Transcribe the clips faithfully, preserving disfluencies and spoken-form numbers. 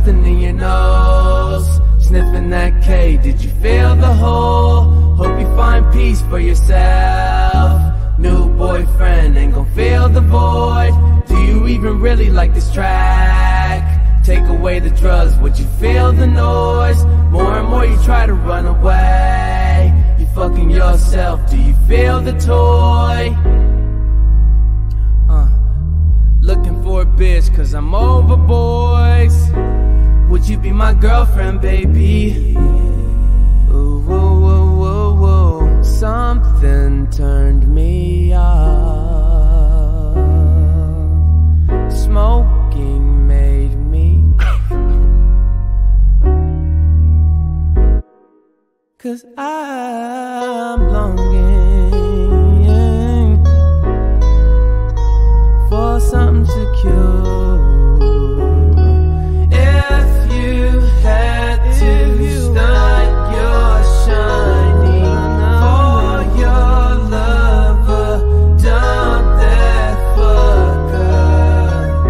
something in your nose. Sniffing that K, did you feel the hole? Hope you find peace for yourself. New boyfriend ain't gon' fill the void. Do you even really like this track? Take away the drugs, would you feel the noise? More and more you try to run away. You fucking yourself, do you feel the toy? Uh, looking for a bitch cause I'm over boys. Would you be my girlfriend, baby? Ooh, whoa, whoa, whoa, whoa. Something turned me off. Smoking made me cause I'm longing for something secure. If you had to stunt your shining for your lover, dump that fucker.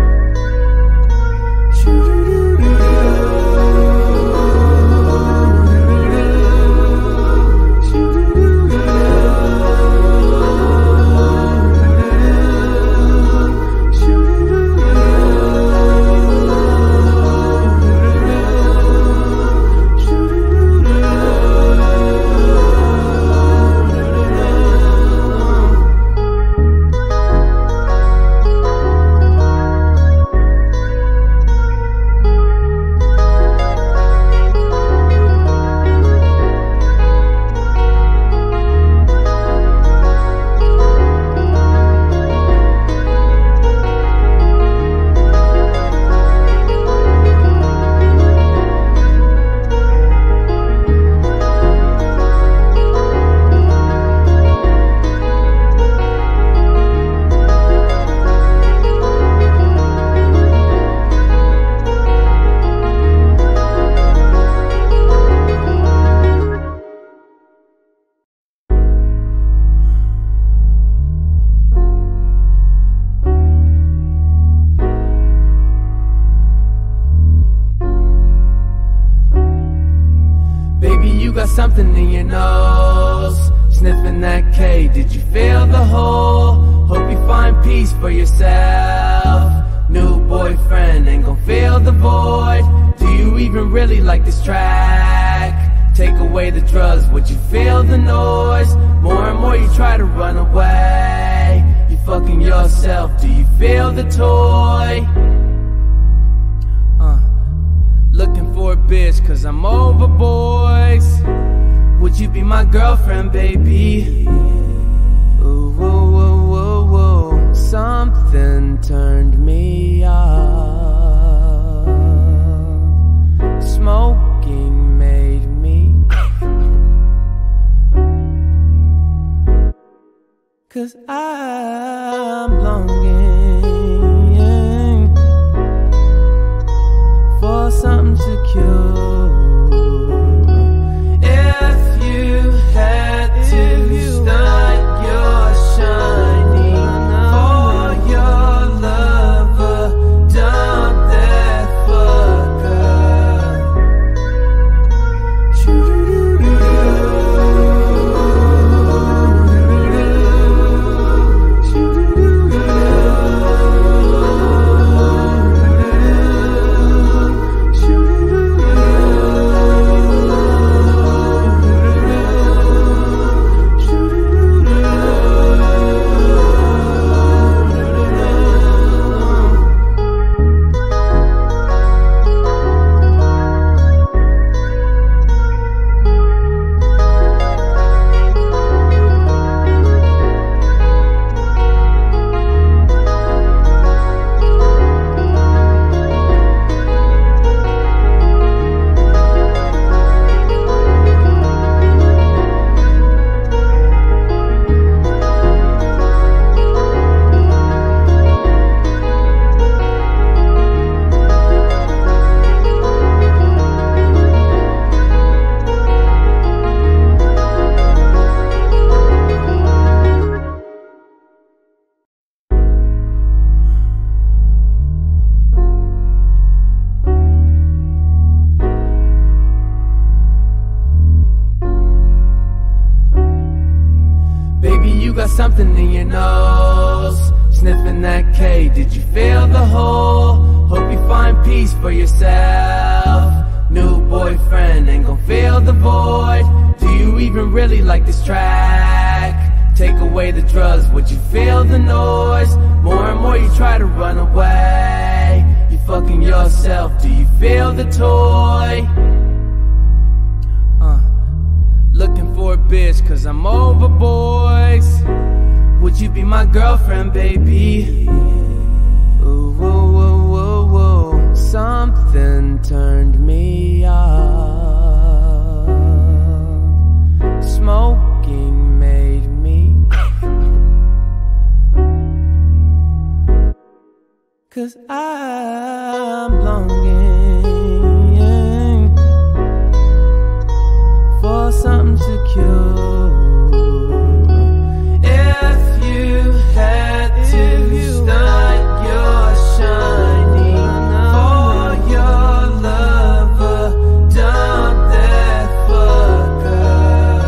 Something in your nose, sniffing that K, did you feel the hole? Hope you find peace for yourself. New boyfriend ain't gon' fill the void. Do you even really like this track? Take away the drugs, would you feel the noise? More and more you try to run away. You fucking yourself, do you feel the toy? Uh, looking for a bitch cause I'm over boys. Would you be my girlfriend, baby? Ooh, whoa, whoa, whoa, whoa. Something turned me off. Smoking made me cause I'm longing for something secure. If you had to stunt your shining for your lover, dump that fucker. Shoo-doo-doo-doo. something in your nose, sniffing that K. Did you feel the hole? Hope you find peace for yourself. New boyfriend ain't gon' fill the void. Do you even really like this track? Take away the drugs, would you feel the noise? More and more you try to run away. You fucking yourself, do you feel the toy? Uh, looking for a bitch cause I'm over boys. Would you be my girlfriend, baby? Ooh, whoa, whoa, whoa, whoa. Something turned me off. Smoking made me cause I'm longing for something secure. If you had to stunt your shining for your lover, dump that fucker.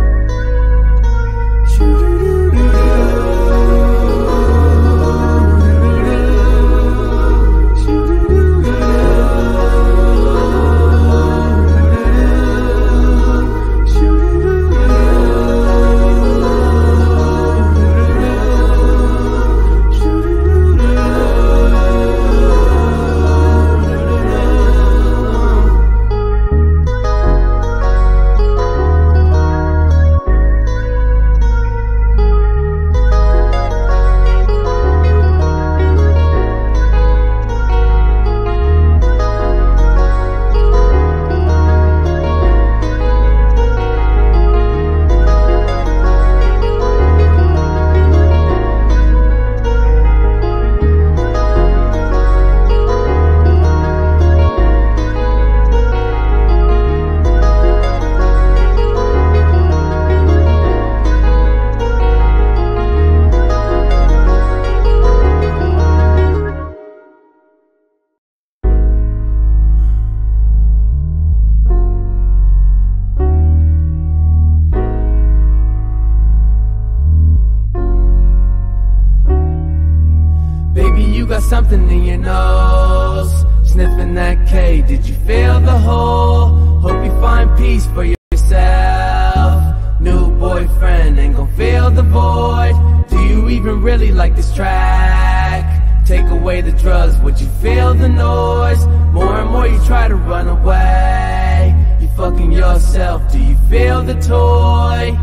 You got something in your nose, sniffing that K. Did you feel the hole? Hope you find peace for yourself. New boyfriend ain't gon' fill the void. Do you even really like this track? Take away the drugs, would you feel the noise? More and more you try to run away. You fucking yourself, do you feel the toy?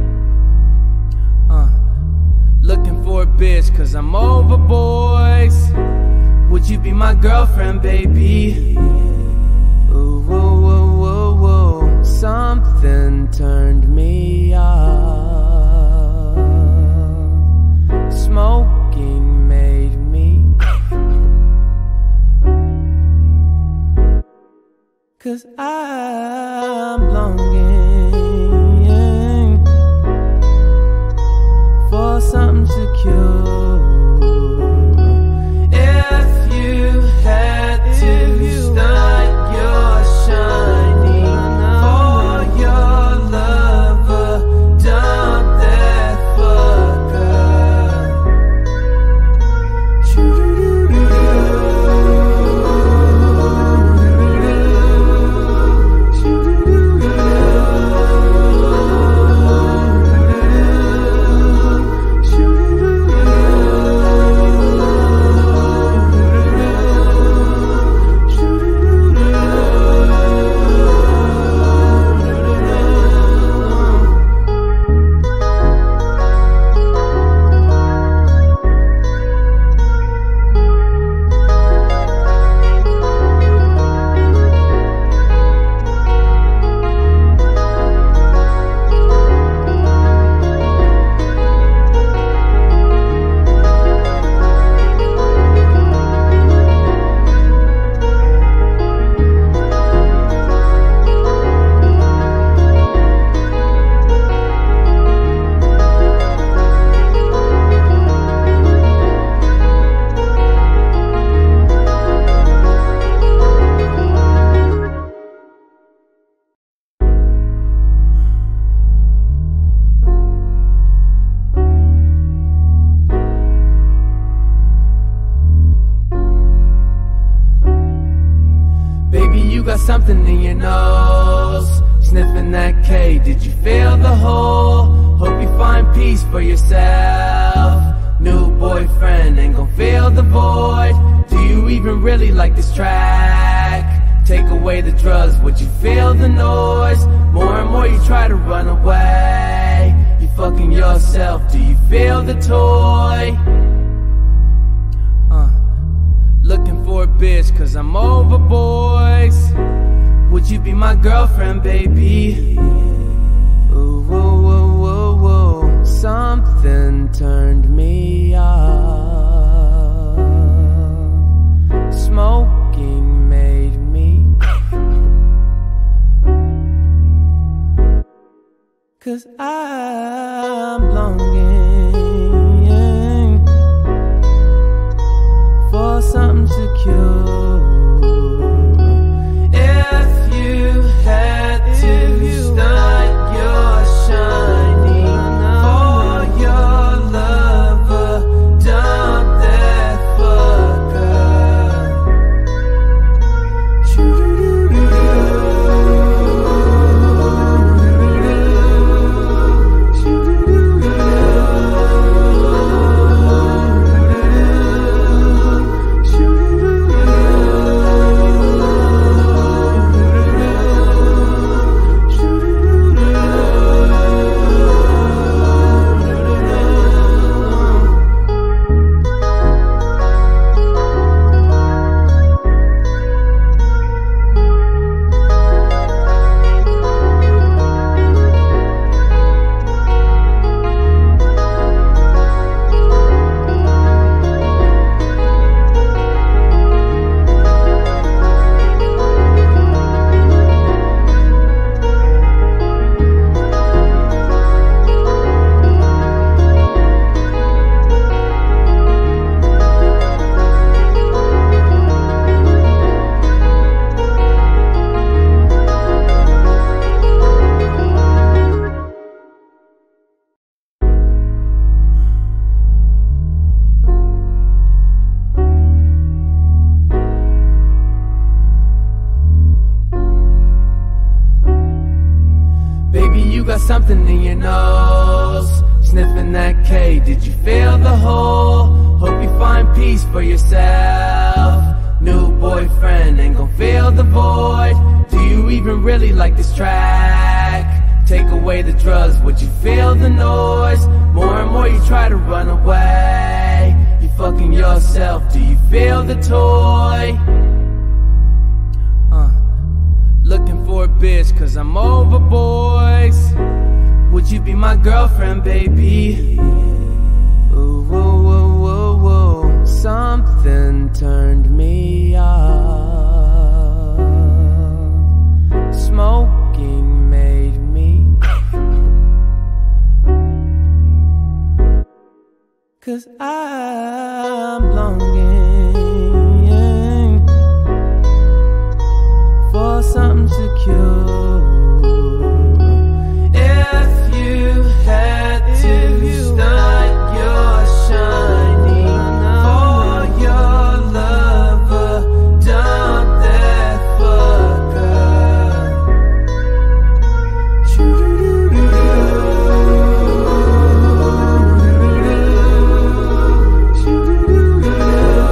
Uh, looking for a bitch cause I'm over boys. Would you be my girlfriend, baby? Ooh, whoa, whoa, whoa, whoa. Something turned me off. Smoking made me cause I'm longing for something secure. If you had to stunt your shining for your lover, dump that fucker. Shoo-doo-doo-doo. in your nose, sniffing that K. Did you feel the hole? Hope you find peace for yourself. New boyfriend ain't gon' fill the void. Do you even really like this track? Take away the drugs, would you feel the noise? More and more you try to run away. You fucking yourself, do you feel the toy? Uh, looking for a bitch cause I'm over boys. Would you be my girlfriend, baby? Ooh, whoa, whoa, whoa, whoa. Something turned me off. Smoking made me. Cause I'm longing for something secure. If you had to start your shining for your lover, dump that fucker. Something in your nose, sniffing that K. Did you feel the hole? Hope you find peace for yourself. New boyfriend ain't gon' fill the void. Do you even really like this track? Take away the drugs, would you feel the noise? More and more you try to run away. You fucking yourself, do you feel the toy? Uh, looking for a bitch cause I'm over boys. Would you be my girlfriend, baby? Ooh, whoa, whoa, whoa, whoa. Something turned me off. Smoking made me. Cause I'm longing for something secure. If you had to start your shining for your lover, dump that fucker. Choo-doo-doo-doo.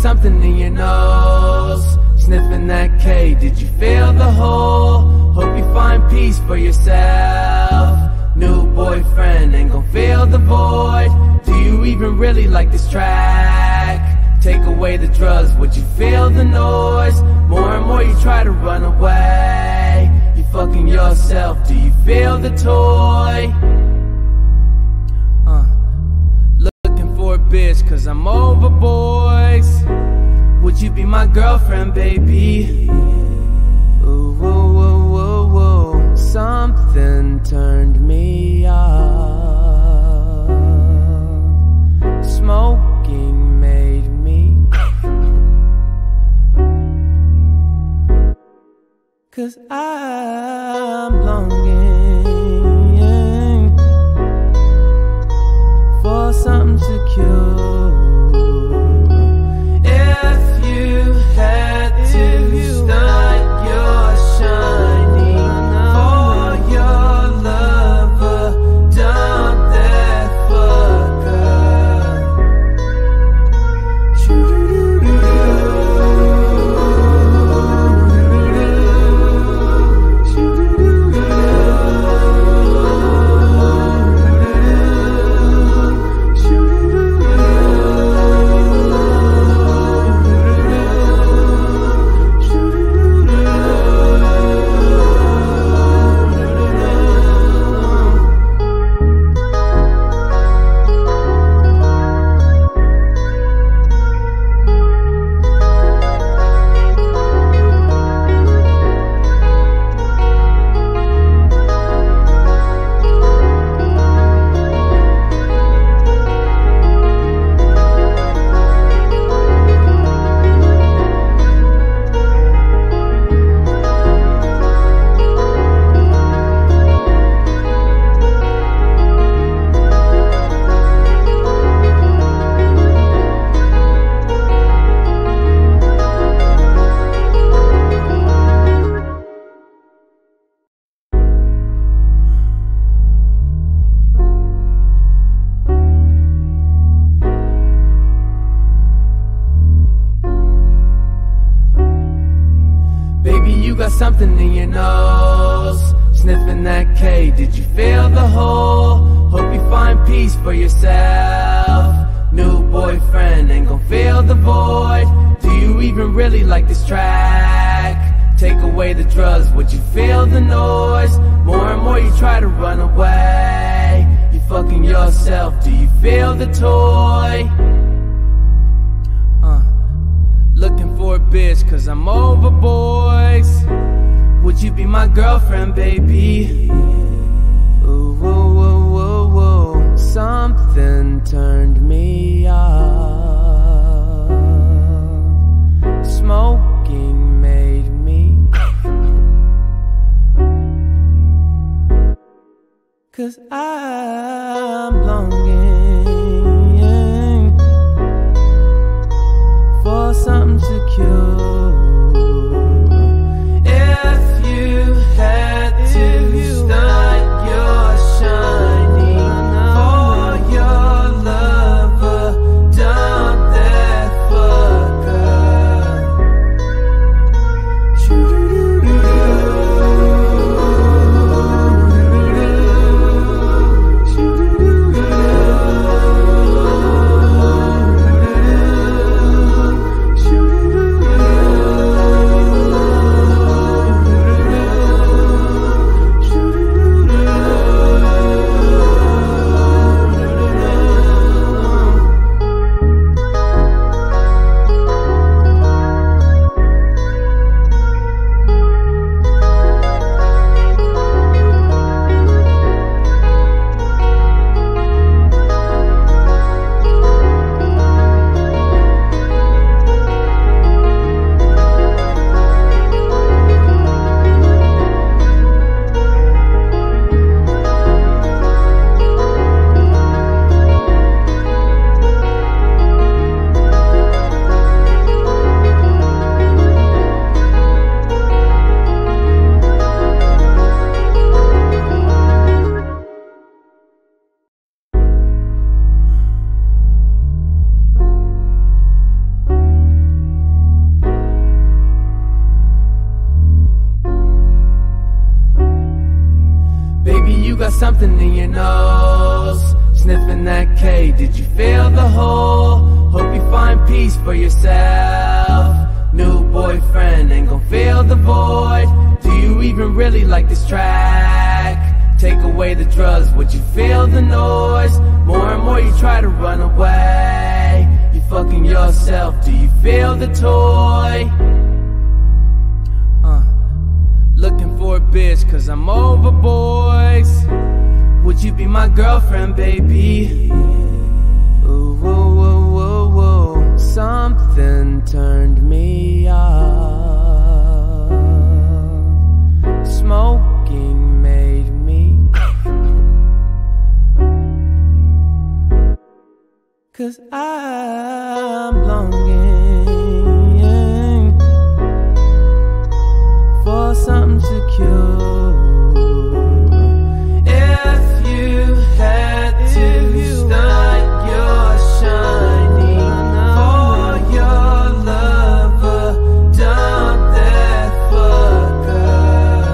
something in your nose. Sniffing that K, did you feel the hole? Hope you find peace for yourself. New boyfriend ain't gon' fill the void. Do you even really like this track? Take away the drugs, would you feel the noise? More and more you try to run away. You fucking yourself, do you feel the toy? Uh, looking for a bitch cause I'm over boys. Would you be my girlfriend, baby? Ooh, whoa, whoa, whoa, whoa. Something turned me off. Smoking made me cause I'm longing for something secure. If you had to stunt your shining for your lover, dump that fucker. Something in your nose, sniffing that K, did you feel the hole? Hope you find peace for yourself. New boyfriend ain't gon' fill the void. Do you even really like this track? Take away the drugs, would you feel the noise? More and more you try to run away. You fucking yourself, do you feel the toy? Uh, looking for a bitch cause I'm over boys. Would you be my girlfriend, baby? Ooh, whoa, whoa, whoa, whoa. Something turned me off. Smoking made me cause I'm longing for something secure. If you had to stunt your shining for your lover, dump that fucker. Shoo-doo-doo. your nose, sniffing that K. Did you feel the hole? Hope you find peace for yourself. New boyfriend ain't gon' fill the void. Do you even really like this track? Take away the drugs, would you feel the noise? More and more you try to run away. You fucking yourself, do you feel the toy? Uh, looking for a bitch cause I'm over boys. Would you be my girlfriend, baby? Ooh, whoa, whoa, whoa, whoa. Something turned me off. Smoking made me. Cause I'm longing for something secure. If you had to start your shining for your lover, dump that fucker.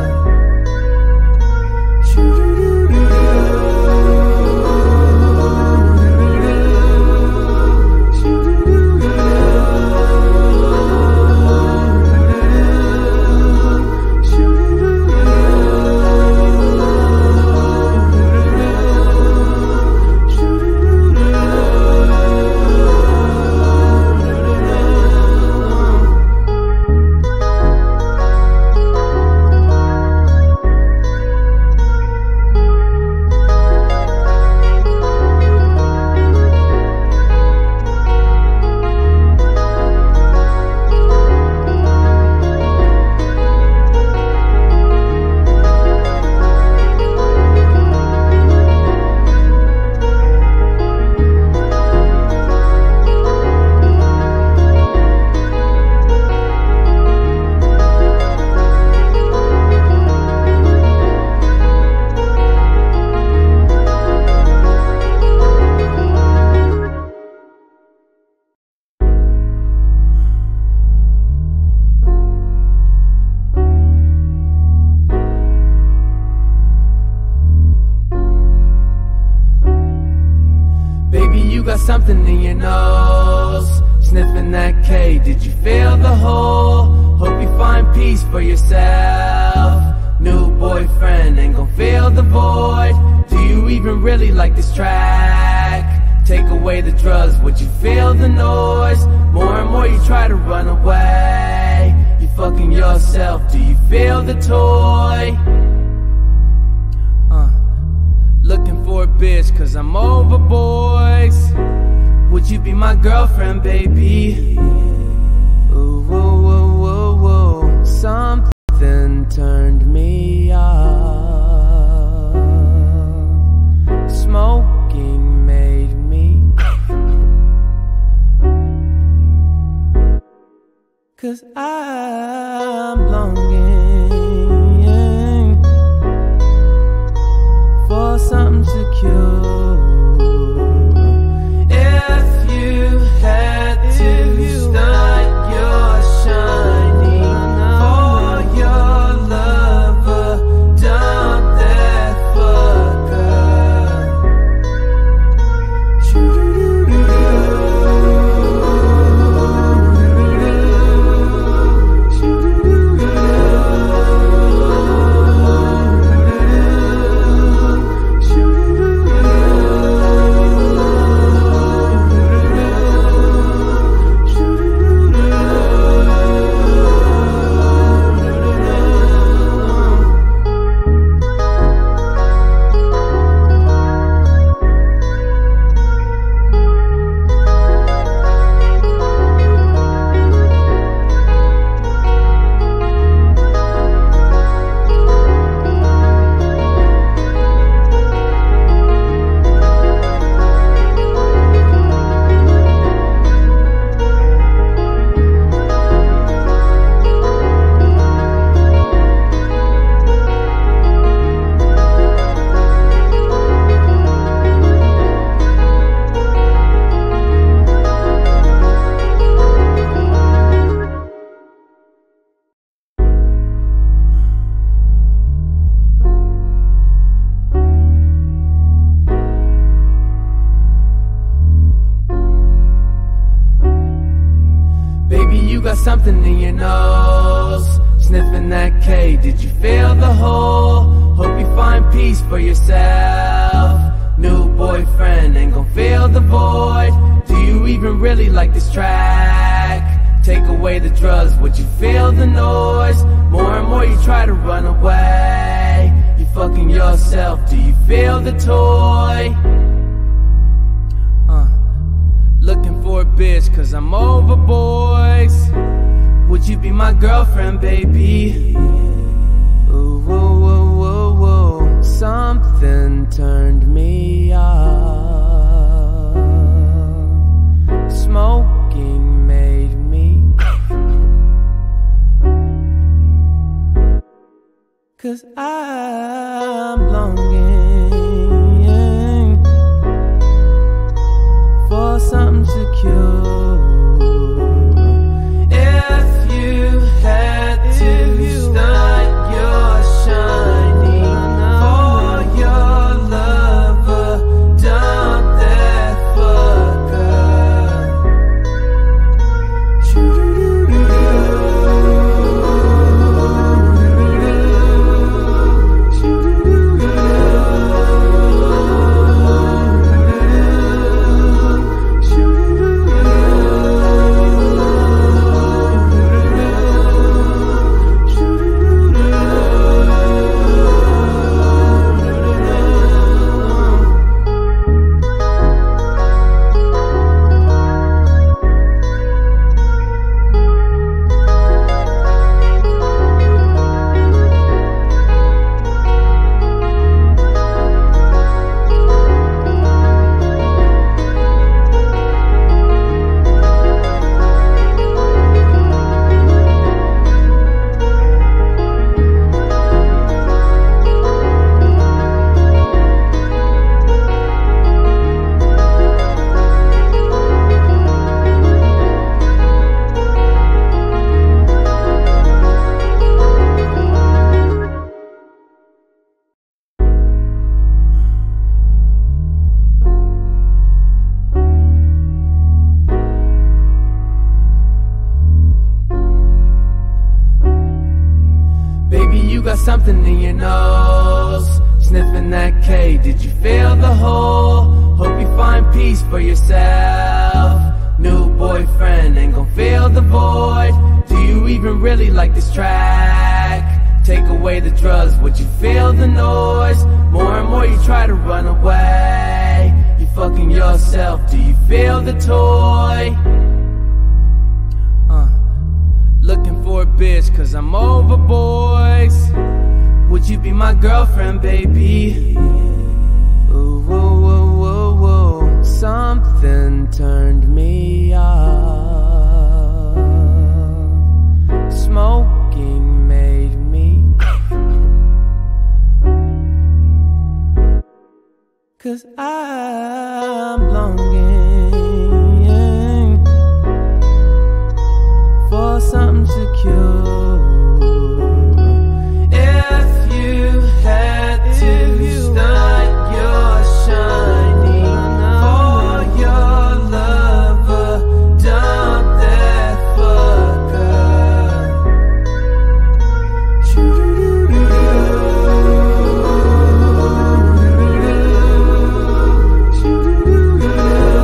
Something in your nose, sniffing that K. Did you feel the hole? Hope you find peace for yourself. New boyfriend ain't gon' fill the void. Do you even really like this track? Take away the drugs, would you feel the noise? More and more you try to run away. You fucking yourself, do you feel the toy? Uh, looking for a bitch cause I'm over boys. Would you be my girlfriend, baby? Ooh, whoa, whoa, whoa, whoa. Something turned me off. Smoking made me. Cause I'm longing for something secure. If you had to start your shining for your lover, dump that fucker. Shoo-doo-doo-doo. something in your nose, sniffing that K. Did you feel the hole? Hope you find peace for yourself. New boyfriend ain't gon' fill the void. Do you even really like this track? Take away the drugs, would you feel the noise? More and more you try to run away. You fucking yourself, do you feel the toy? Uh, looking for a bitch cause I'm over boys. Would you be my girlfriend, baby? Ooh, whoa, whoa, whoa, whoa. Something turned me off. Smoking made me cause I'm longing for something secure. If you had to start your shining for your lover, dump that fucker. Something in your nose, sniffing that K. Did you feel the hole? Hope you find peace for yourself. New boyfriend ain't gon' fill the void. Do you even really like this track? Take away the drugs, would you feel the noise? More and more you try to run away. You fucking yourself, do you feel the toy? Uh, looking for a bitch cause I'm over boys. Would you be my girlfriend, baby? Ooh, whoa, whoa, whoa, whoa. Something turned me off. Smoking made me cause I'm longing for something secure. If you had to start your shining for your lover, dump that fucker. Shoo-doo-doo-doo. Shoo-doo-doo-doo.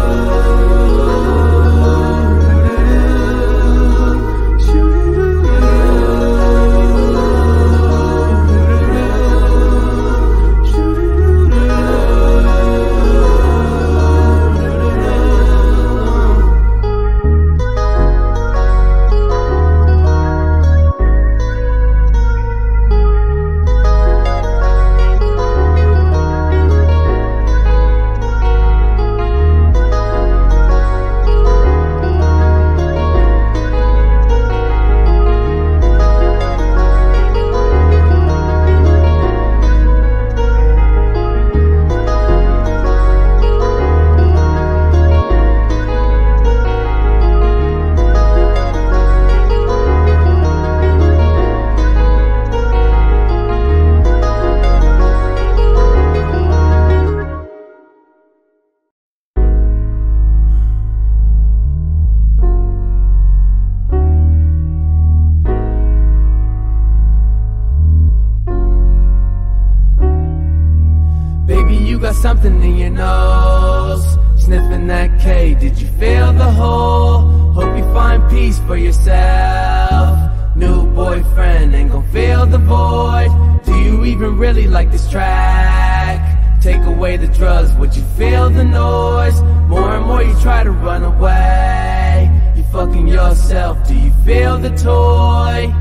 in your nose, sniffing that K. Did you feel the hole? Hope you find peace for yourself. New boyfriend ain't gon' fill the void. Do you even really like this track? Take away the drugs, would you feel the noise? More and more you try to run away. You fucking yourself, do you feel the toy?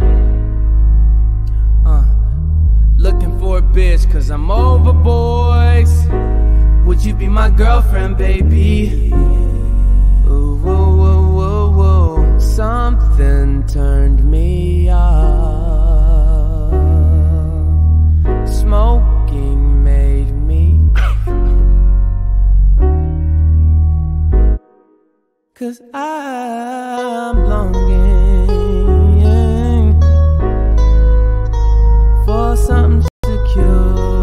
Uh, looking for a bitch cause I'm over boys. Would you be my girlfriend, baby? Ooh, whoa, whoa, whoa, whoa. Something turned me off. Smoking made me cause I'm longing for something secure.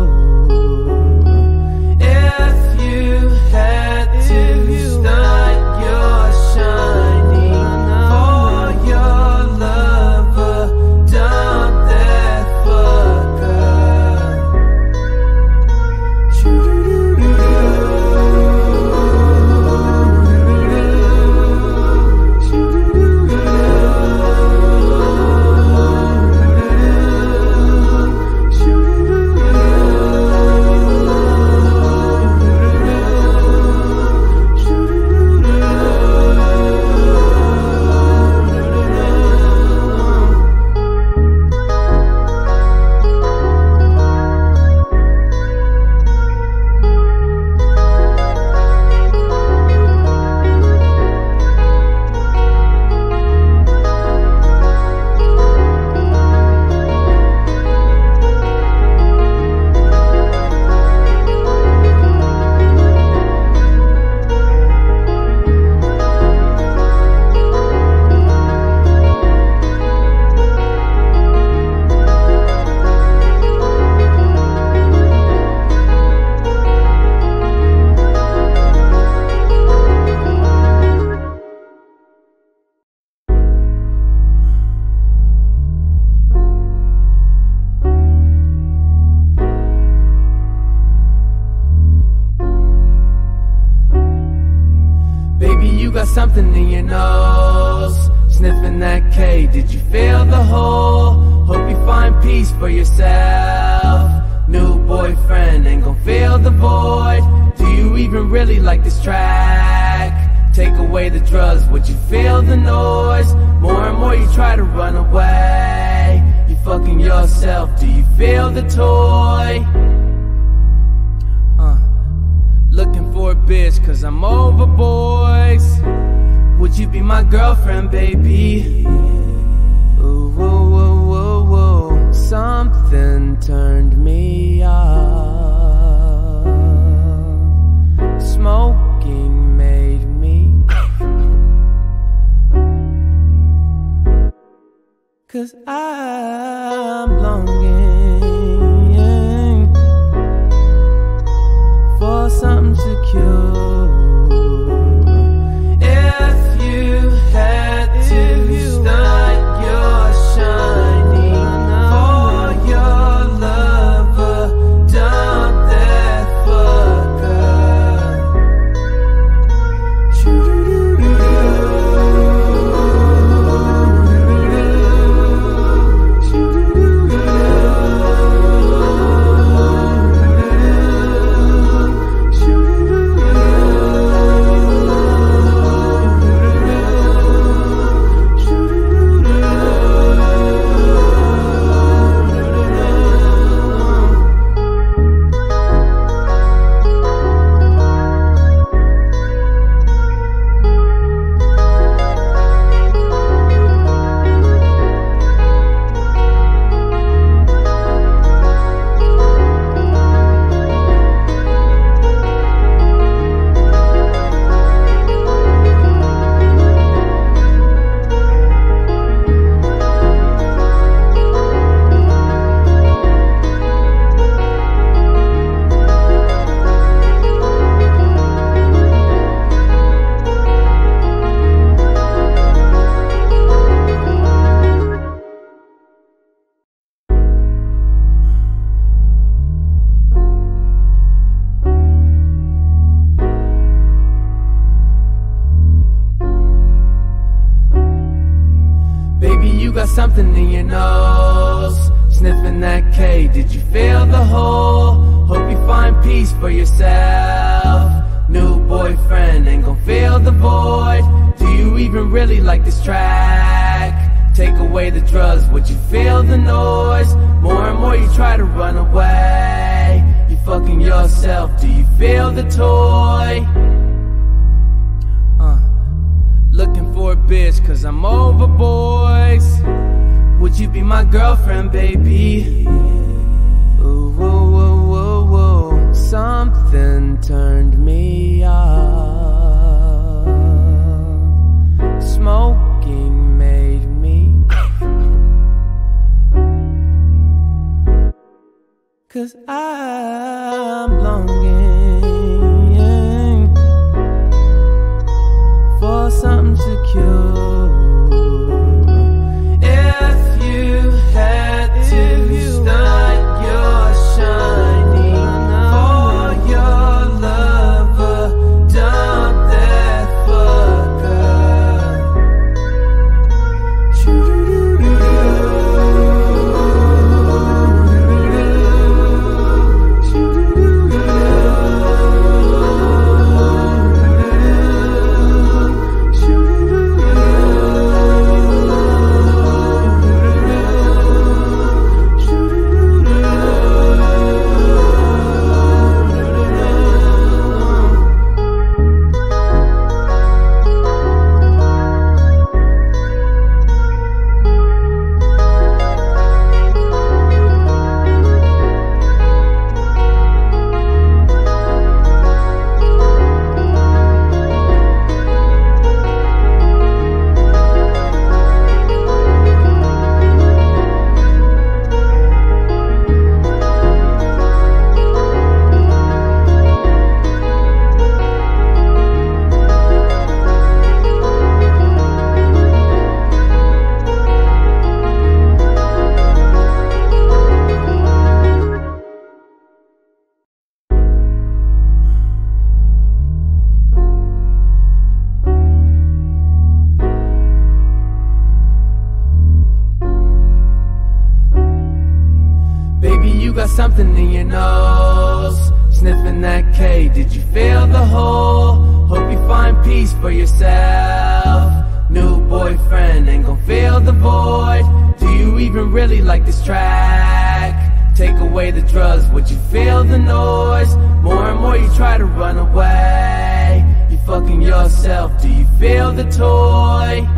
If you had to start your shining for your lover, dump that fucker. Something in your nose, sniffing that K. Did you feel the hole? Hope you find peace for yourself. New boyfriend ain't gon' fill the void. Do you even really like this track? Take away the drugs, would you feel the noise? More and more you try to run away. You fucking yourself, do you feel the toy? Uh, looking for a bitch cause I'm over boys. Would you be my girlfriend, baby? Ooh, whoa, whoa, whoa, whoa. Something turned me off. Smoking made me cause I'm longing for something secure. If you had to start your shining for your lover, dump that fucker. Shoo-doo-doo-doo. something in your nose. Sniffing that K, did you feel the hole? Hope you find peace for yourself. New boyfriend ain't gon' fill the void. Do you even really like this track? Take away the drugs, would you feel the noise? More and more you try to run away. You fucking yourself, do you feel the toy? Uh, looking for a bitch cause I'm over boys. Would you be my girlfriend, baby? Ooh, whoa, whoa, whoa, whoa. Something turned me off. Smoking made me cause I'm longing for something secure. If you had to start your shining for your lover, dump that fucker. Something in your nose, sniffing that K, did you feel the hole? Hope you find peace for yourself. New boyfriend ain't gon' fill the void. Do you even really like this track? Take away the drugs, would you feel the noise? More and more you try to run away. You fucking yourself, do you feel the toy?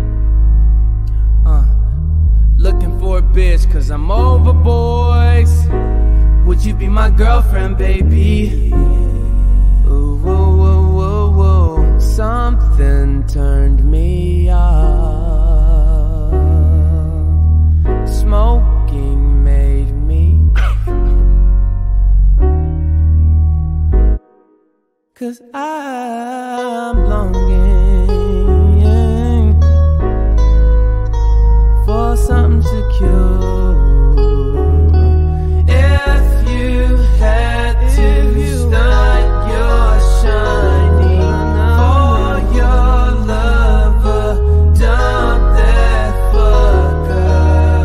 Uh, looking for a bitch cause I'm over boys. Would you be my girlfriend, baby? Ooh, whoa, whoa, whoa, whoa. Something turned me off. Smoking made me cause I'm longing for something secure. If you had to start your shining for your lover, dump that fucker.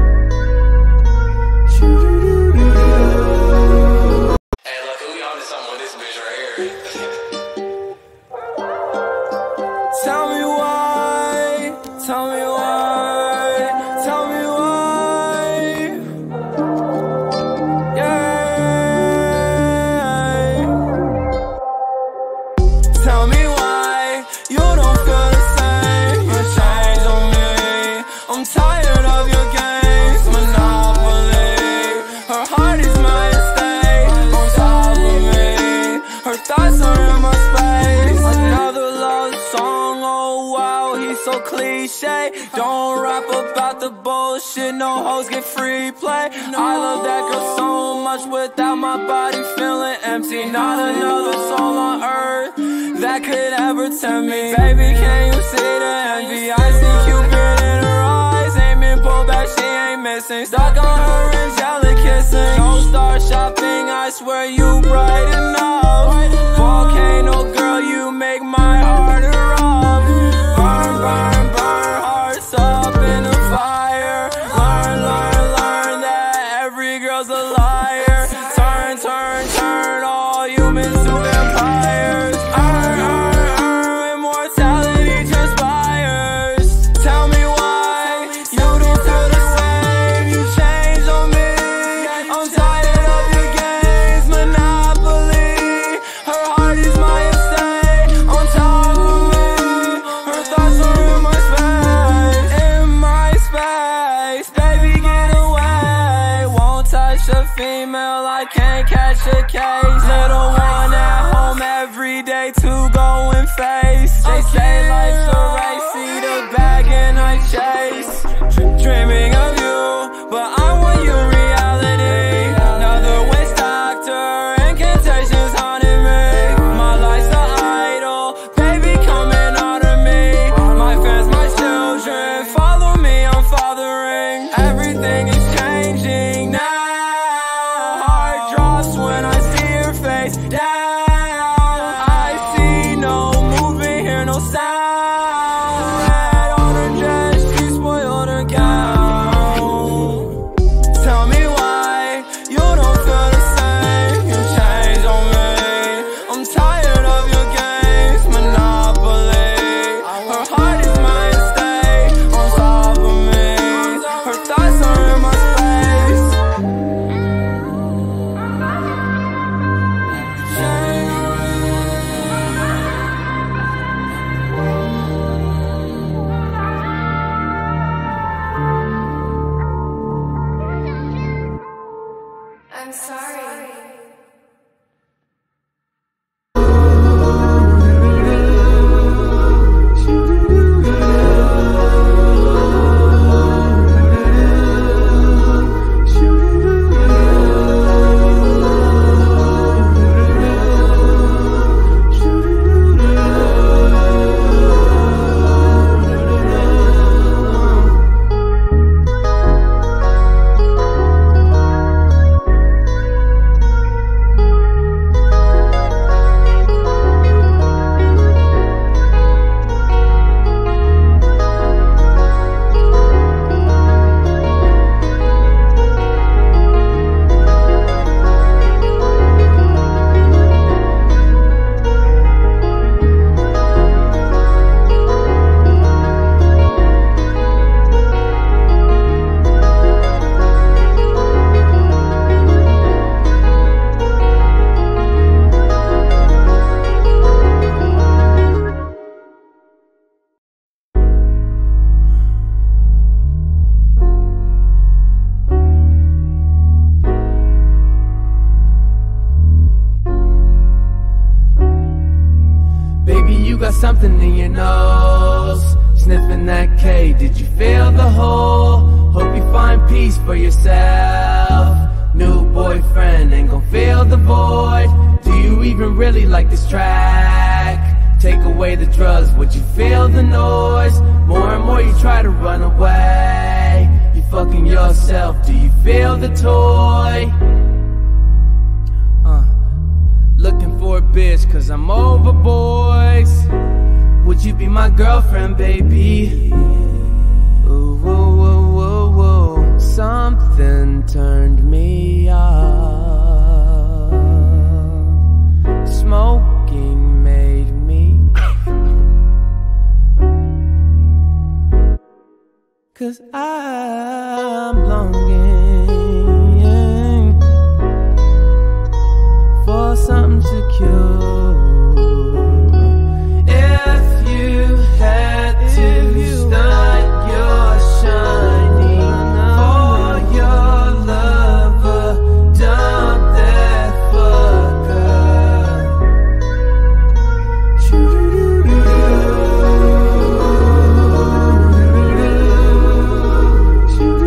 Hey, look, we on to something with this bitch right here. Tell me why, tell me why, tell me why. Tell me why you don't feel the same. You change on me. I'm tired of your games, Monopoly. Her heart is my estate, on top of me. Her thoughts are in my space. Another love song, oh wow, he's so cliche. Don't rap about the bullshit, no hoes get free play. I love that girl so much without my body feeling empty. Not another soul on earth that could ever tempt me. Baby, can you see the envy? I see Cupid in her eyes, ain't been pulled back, she ain't missing. Stuck on her angelic kissing. Don't start shopping, I swear you bright enough. Volcano girl, you make my heart erupt. Burn, burn, burn, hearts up in the fire. I can't catch a case. Little one at home every day to go and face. They say life's a race, see the bag and I chase. Dreaming of you, but I want you reality. Another waste doctor, incantations haunting me. My life's an idol, baby coming out of me. My fans, my children, follow me, I'm fathering. Everything is changing now. Heart drops when I see your face down. I see no movement, hear no sound. Red on her dress, she spoiled her gown. Tell me why you don't feel the same. You change on me. I'm tired of your games, Monopoly. Her heart is mine, stay on top of me. Her thoughts are in my space. I'm sorry. Baby, you got something in your nose. Sniffing that K, did you feel the hole? Hope you find peace for yourself. New boyfriend ain't gon' fill the void. Do you even really like this track? Take away the drugs, would you feel the noise? More and more you try to run away. You fucking yourself, do you feel the toy? Uh, looking for a bitch cause I'm over boys. Would you be my girlfriend, baby? Ooh, whoa, whoa, whoa, whoa. Something turned me off. Smoking made me cause I'm longing for something secure. If you had to stunt your shining for your lover, dump that fucker. Shoo-doo-doo-doo.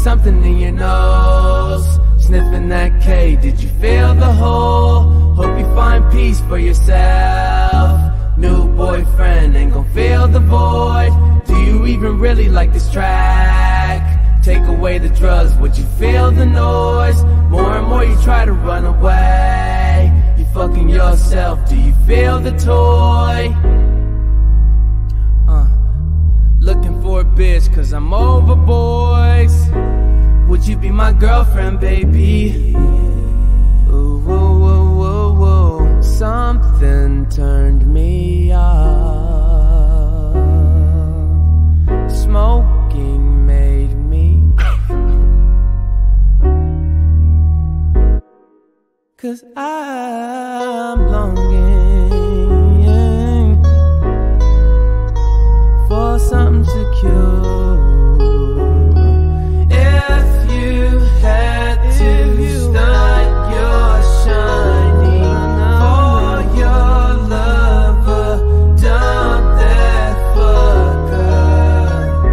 something in your nose. Sniffing that K, did you feel the hole? Hope you find peace for yourself. New boyfriend ain't gon' fill the void. Do you even really like this track? Take away the drugs, would you feel the noise? More and more you try to run away. You fucking yourself, do you feel the toy? Uh, looking for a bitch cause I'm over boys. Would you be my girlfriend, baby? Ooh, whoa, whoa, whoa, whoa. Something turned me off. Smoking made me. Cause I'm longing for something secure. If you had to start your shining for your lover, dump that fucker.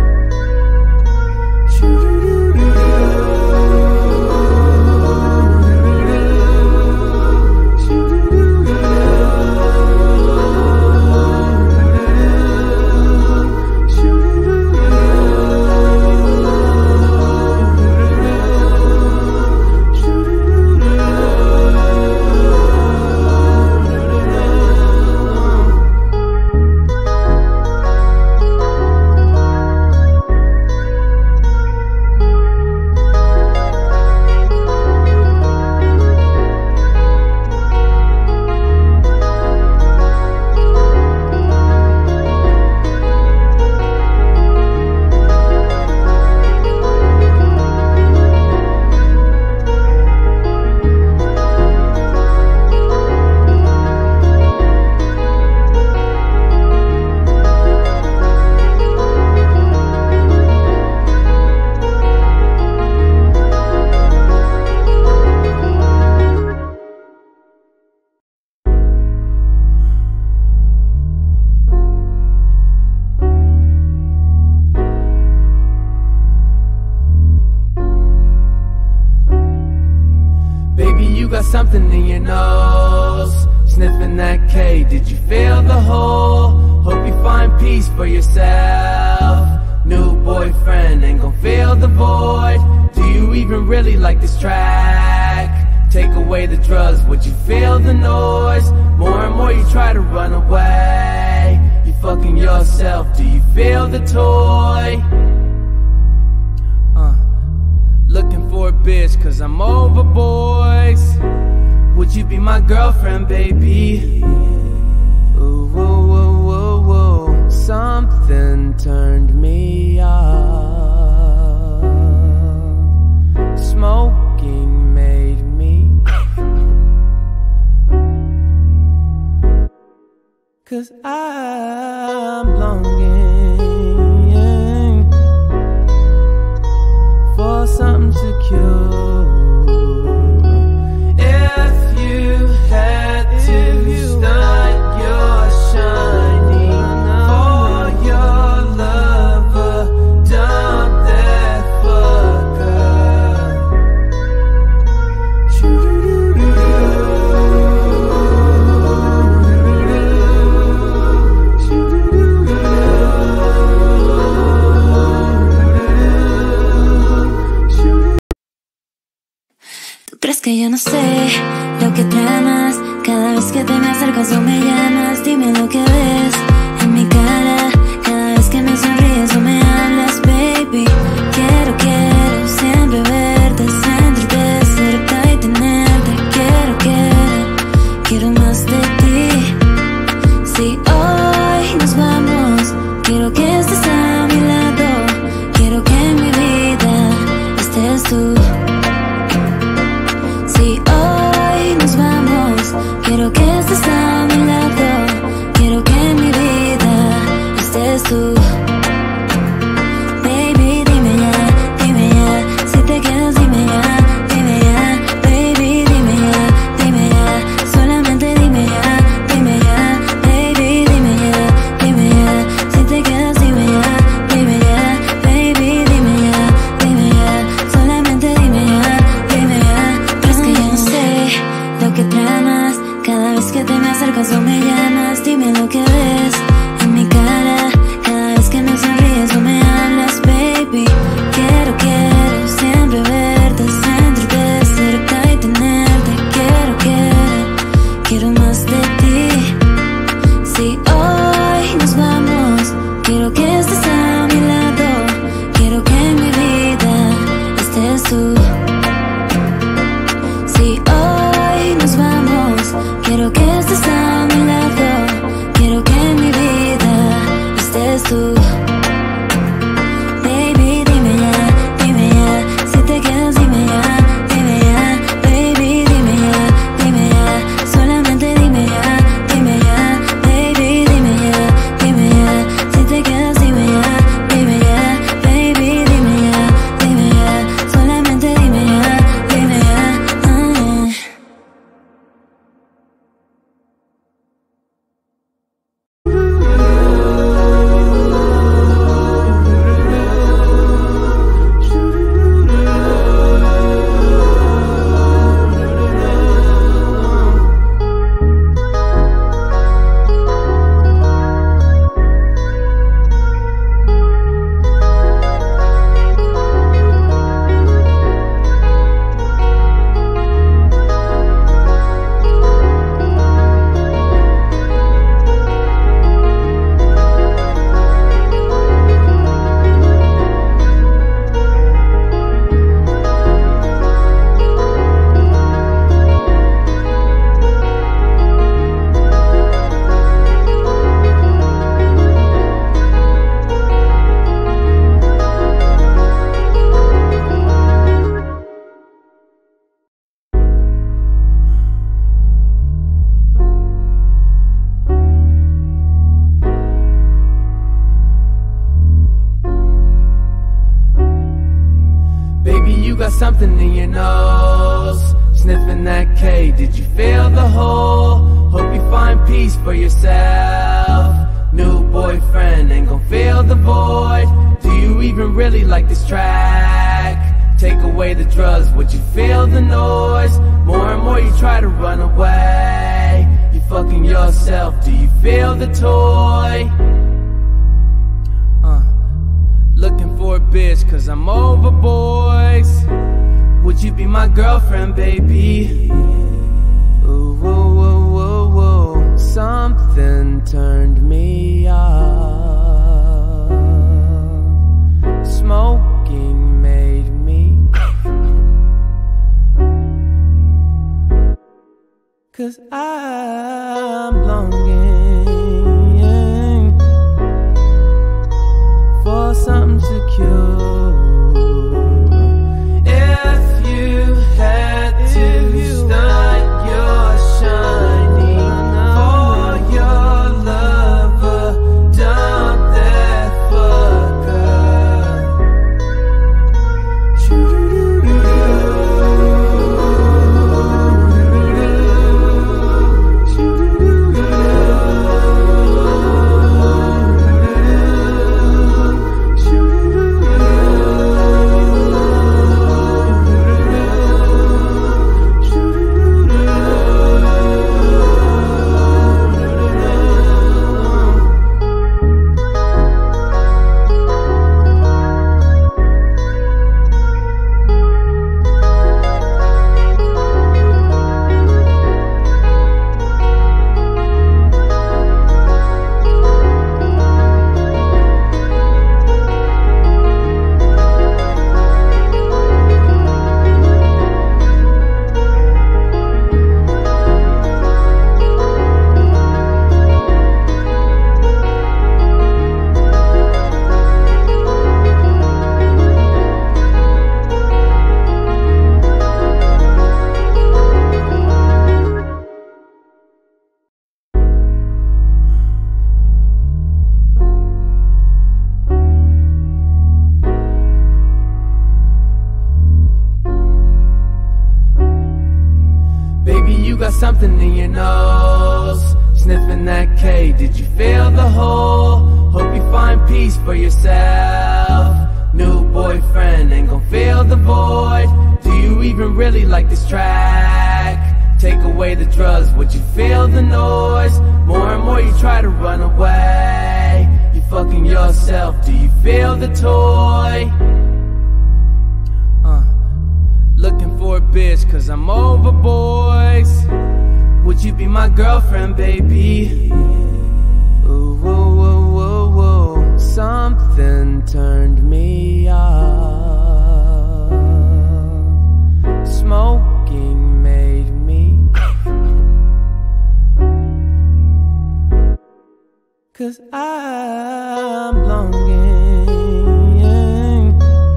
Something in your nose, sniffing that K, did you feel the hole? Hope you find peace for yourself. New boyfriend ain't gon' fill the void. Do you even really like this track? Take away the drugs, would you feel the noise? More and more you try to run away. You fucking yourself, do you feel the toy? Uh, looking for a bitch cause I'm over boys. Would you be my girlfriend, baby? Ooh, whoa, whoa, whoa, whoa. Something turned me off. Smoking made me. Cause I'm longing for something secure. If you had to start your shining for your lover, dump that fucker. ¿Tú crees que yo no sé lo que tramas? Cada vez que te me acercas o me llamas, dime lo que ves en mi cara. Cada vez que me sonríes o me hablas, baby. Quiero, quiero siempre verte, sentirte cerca y tenerte. Quiero, quiero, quiero más de ti. Si hoy nos vamos, quiero que estés a mi lado. Quiero que en mi vida estés tú. Si hoy nos vamos, quiero que estés a mi lado. Quiero que en mi vida estés tú. Baby, dime ya, dime ya. Si te quedas, dime ya, dime ya. Baby, dime ya, dime ya. Solamente dime ya, dime ya. Baby, dime ya, dime ya. Si te quedas, dime ya, dime ya. Baby, dime ya, dime ya. tú. Baby, dime ya, dime ya. Si te quedas, dime ya, dime ya. Baby, dime ya, dime ya. Solamente dime ya, dime ya. Baby, dime ya, dime ya. Si te quedas, dime ya, dime ya. Baby, dime ya, dime ya. Solamente dime ya, dime ya. uh. Baby, you got something in your nose. Sniffing that K, did you feel the hole? Hope you find peace for yourself. New boyfriend ain't gon' fill the void. Do you even really like this track? Take away the drugs, would you feel the noise? More and more you try to run away. You fucking yourself, do you feel the toy? Uh, looking for a bitch cause I'm over boys. Would you be my girlfriend, baby? Ooh, whoa, whoa, whoa, whoa. Something turned me off. Smoking made me cause I'm longing for something secure. If you had to start your shining for your lover, dump that fucker. Something in your nose, sniffing that K, did you feel the hole? Hope you find peace for yourself. New boyfriend ain't gon' fill the void. Do you even really like this track? Take away the drugs, would you feel the noise? More and more you try to run away. You fucking yourself, do you feel the toy? Uh, looking for a bitch cause I'm over boys. Would you be my girlfriend, baby? Ooh, whoa, whoa, whoa, whoa. Something turned me off. Smoking made me cause I'm longing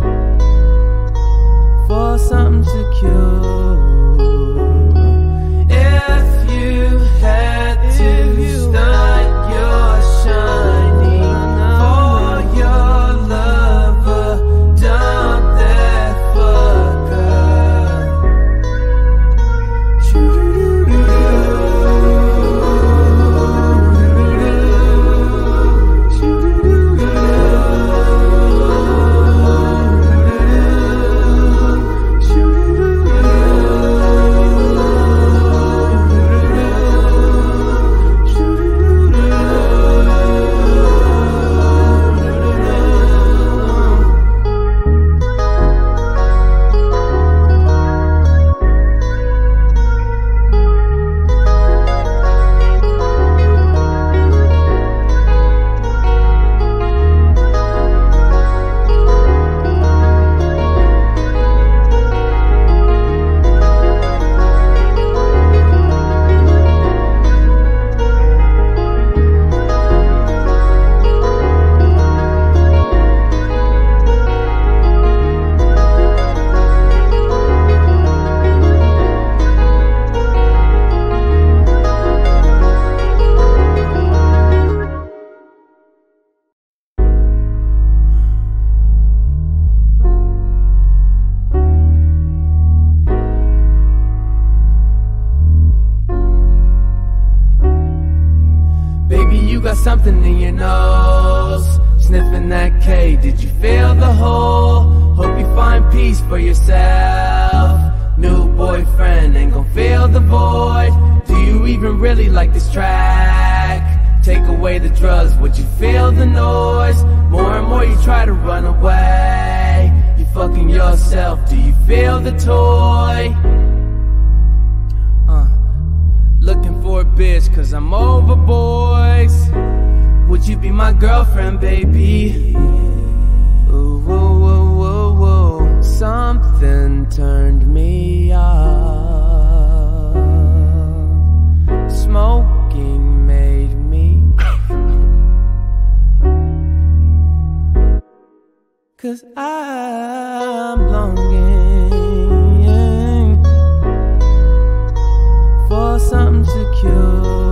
for something secure. If you had to stunt your shining for your lover, dump that fucker. Something in your nose, sniffing that K. Did you feel the hole? Hope you find peace for yourself. New boyfriend ain't gon' fill the void. Do you even really like this track? Take away the drugs, would you feel the noise? More and more you try to run away. You fucking yourself, do you feel the toy? Uh, looking for a bitch cause I'm over boys. Would you be my girlfriend, baby? Ooh, whoa, whoa, whoa, whoa. Something turned me off. Smoking made me. Cause I'm longing for something secure.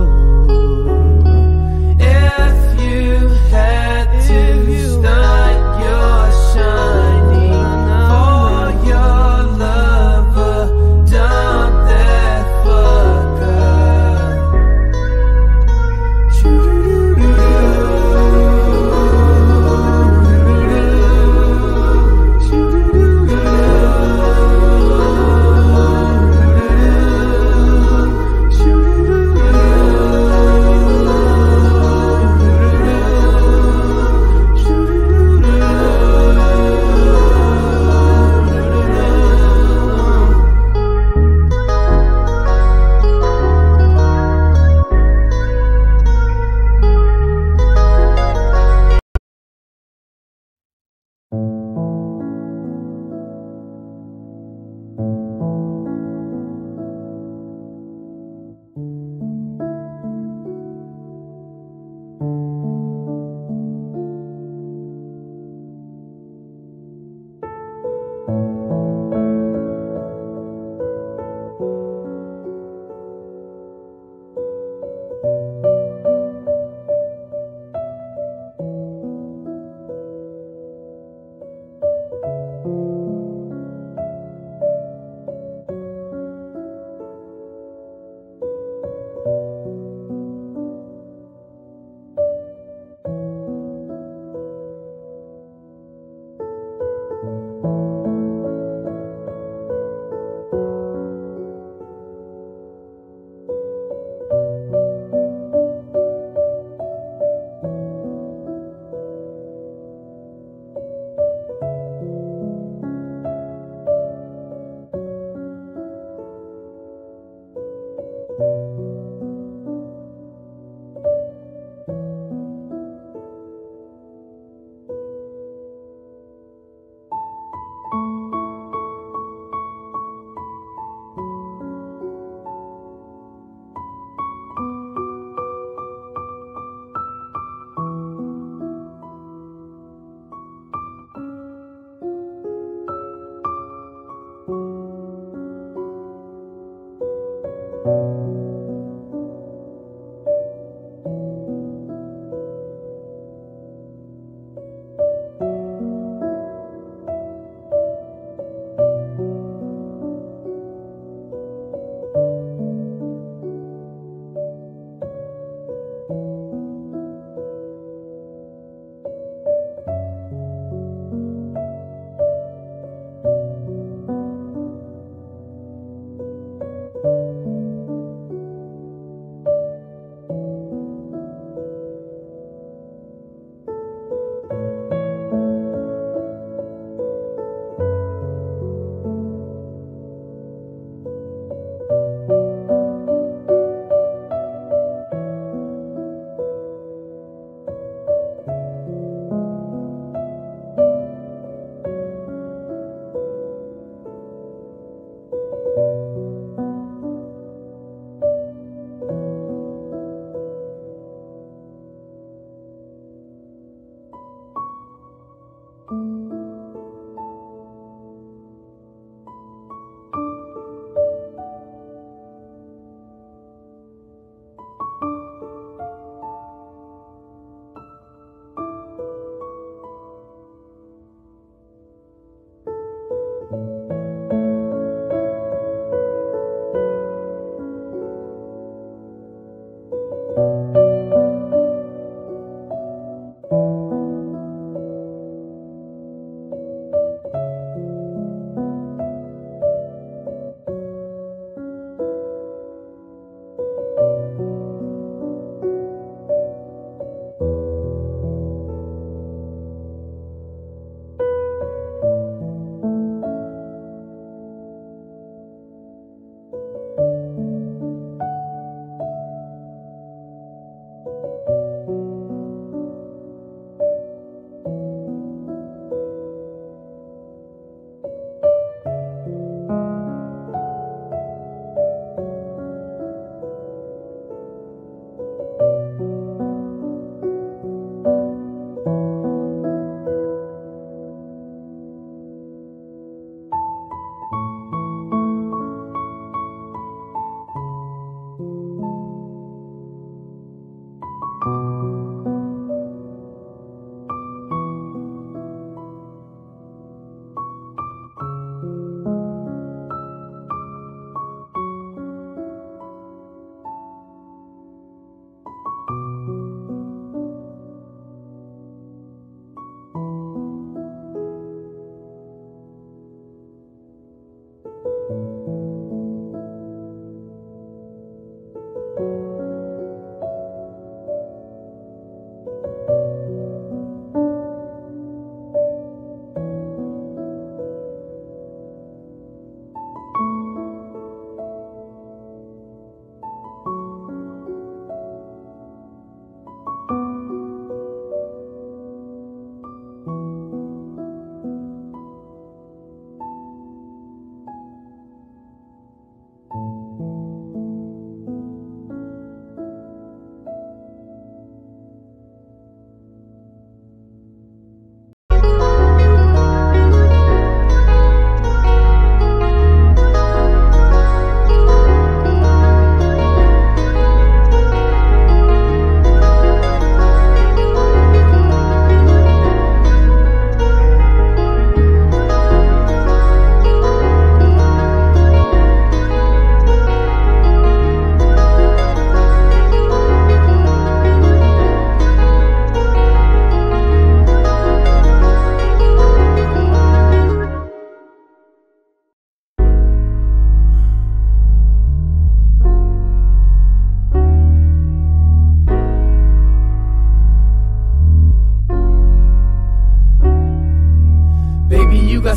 Had to stunt your shining for your lover, dump that fucker. Shoo-doo-doo-doo.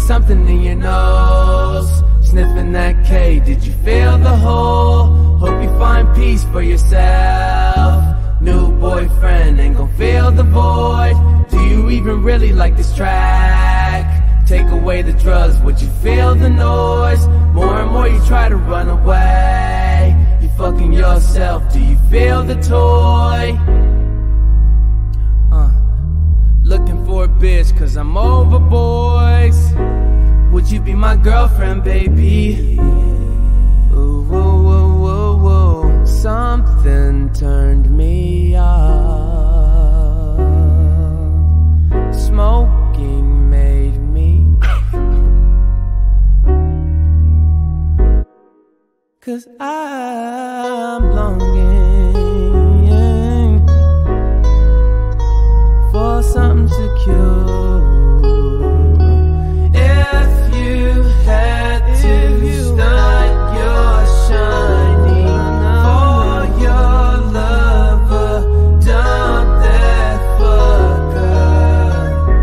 something in your nose. Sniffing that K, did you feel the hole? Hope you find peace for yourself. New boyfriend ain't gon' fill the void. Do you even really like this track? Take away the drugs, would you feel the noise? More and more you try to run away. You fucking yourself, do you feel the toy? Uh, looking for a bitch cause I'm over boys. Would you be my girlfriend, baby? Ooh, whoa, whoa, whoa, whoa. Something turned me off. Smoking made me cause I'm longing for something secure. If you had to start your shining for your lover, dump that fucker.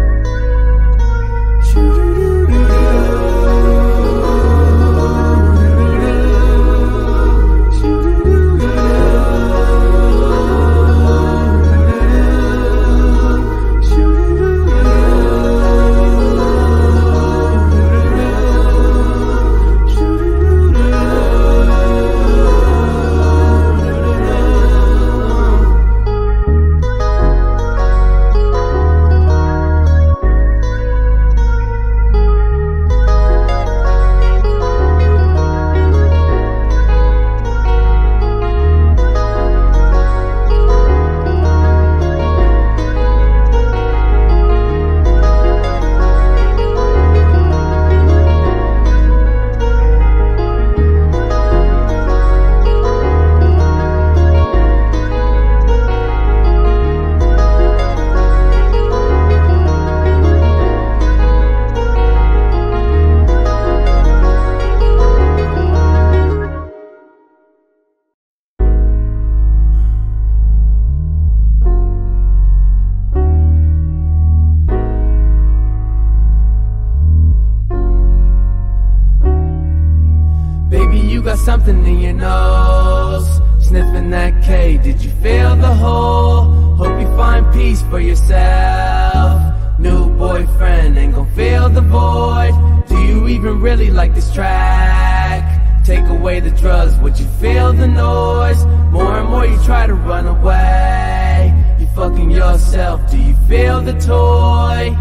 You got something in your nose. Sniffing that K, did you feel the hole? Hope you find peace for yourself. New boyfriend ain't gon' fill the void. Do you even really like this track? Take away the drugs, would you feel the noise? More and more you try to run away. You fucking yourself, do you feel the toy?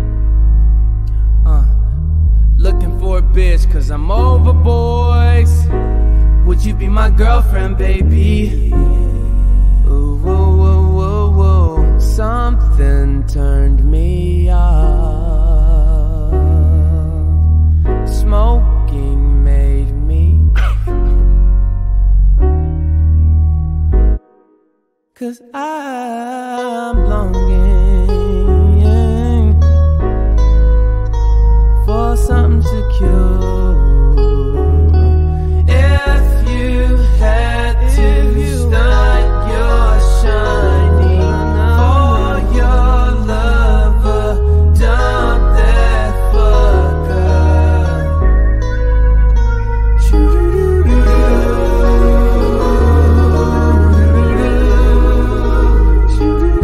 Uh, looking for a bitch cause I'm over boys. Would you be my girlfriend, baby? Ooh, whoa, whoa, whoa, whoa. Something turned me off. Smoking made me cause I'm longing for something secure. If you had to start your shining for your lover, dump that fucker. Shoo-doo-doo-doo. Shoo-doo-doo-doo.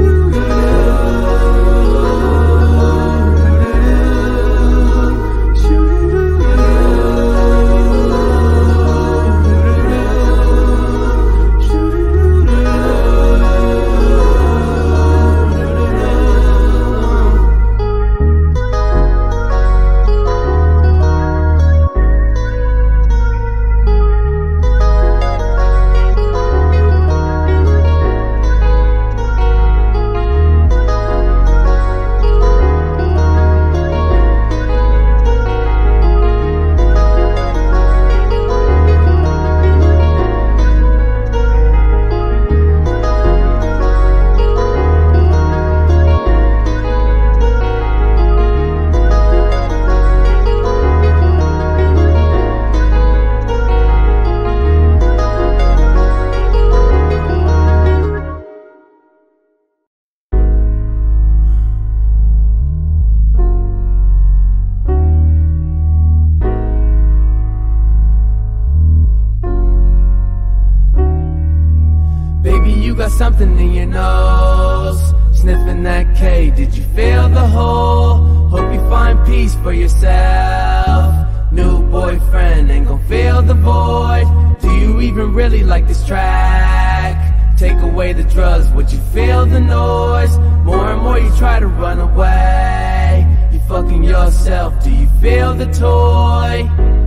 something in your nose. Sniffing that K, did you feel the hole? Hope you find peace for yourself. New boyfriend ain't gon' fill the void. Do you even really like this track? Take away the drugs, would you feel the noise? More and more you try to run away. You fucking yourself, do you feel the toy?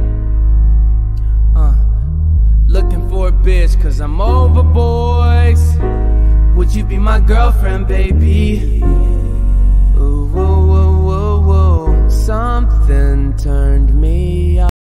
Uh, looking for a bitch cause I'm over boys. Would you be my girlfriend, baby? Ooh, whoa, whoa, whoa, whoa. Something turned me